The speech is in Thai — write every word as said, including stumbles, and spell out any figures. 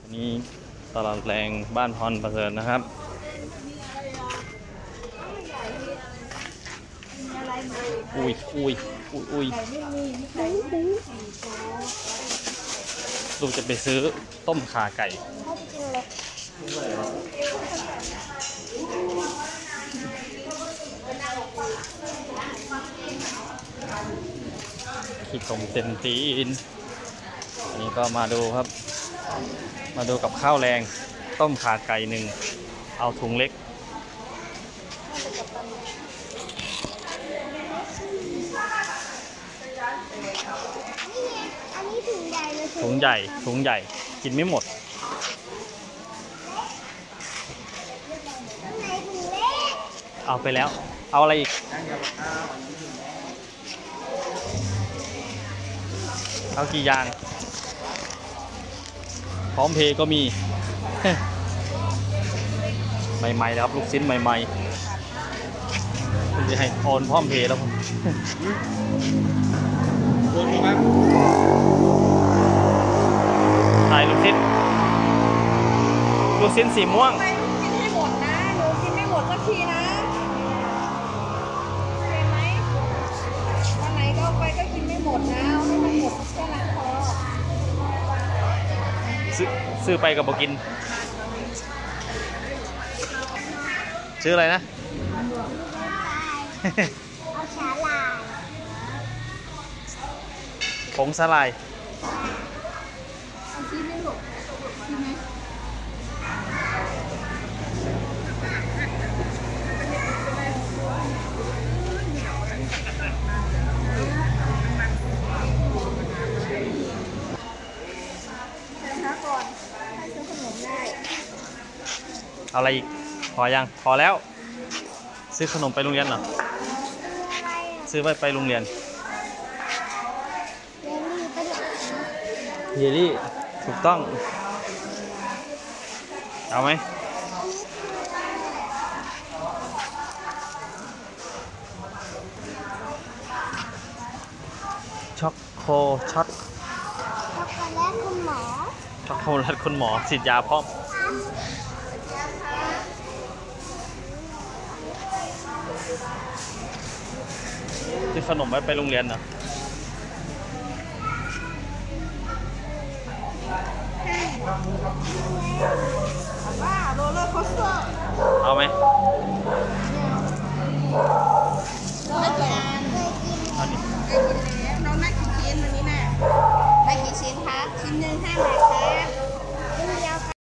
นี่ตลาดแรงบ้านพรประเสริฐนะครับอุ้ยอุ้ยอุ้ยอุ้ยลูกจะไปซื้อต้มข่าไก่ขี้ตมเต็มตีนอันนี้ก็มาดูครับมาดูกับข้าวแรงต้มข่าไก่หนึ่งเอาถุงเล็กอันนี้ถุงใหญ่เลยถุงใหญ่ถุงใหญ่กินไม่หมดข้างในถุงเล็กเอาไปแล้วเอาอะไรอีกเอากี่อย่างพร้อมเพย์ก็มี ใหม่ๆนะครับลูกชิ้นใหม่ๆคุณจะให้โอนพร้อมเพย์แล้วผมถ่ายลูกชิ้นลูกชิ้นสีม่วงไม่กินให้หมดนะหนูกินไม่หมดสักทีนะเห็นไหมวันไหนก็ไปก็กินไม่หมดนะเอาให้มันหมดแค่นั้นพอซื้อซื้อไปกับบอกินซื้ออะไรนะเอาสาหร่ายผงสาหร่ายเอาชิ้นไม่หมดใช่ไหมก่อนให้ซื้อขนมได้เอาอะไรอีกพอยังพอแล้วซื้อขนมไปโรงเรียนเหรอซื้อไปไปโรงเรียนเยลลี่ถูกต้องเอาไหมช็อกโกช็อตช็อกโกแลตคุณหมอช็อกโกแลตคุณหมอฉีดยาพร้อมซื้อขนมไว้ไปโรงเรียนเหรอว่าโรลเลอร์โคสเตอร์เอาไหม